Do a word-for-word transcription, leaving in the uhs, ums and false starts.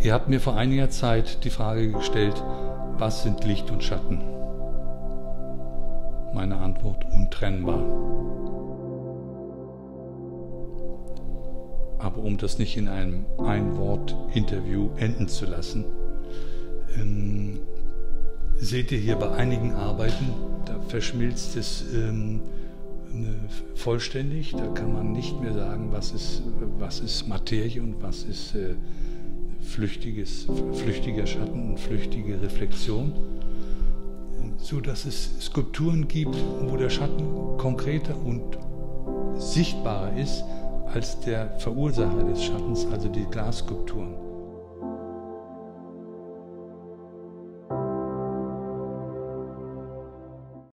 Ihr habt mir vor einiger Zeit die Frage gestellt, was sind Licht und Schatten? Meine Antwort: untrennbar. Aber um das nicht in einem Ein-Wort-Interview enden zu lassen, ähm, seht ihr hier bei einigen Arbeiten, da verschmilzt es ähm, vollständig. Da kann man nicht mehr sagen, was ist, was ist Materie und was ist äh, flüchtiges, flüchtiger Schatten und flüchtige Reflexion. So dass es Skulpturen gibt, wo der Schatten konkreter und sichtbarer ist als der Verursacher des Schattens, also die Glasskulpturen.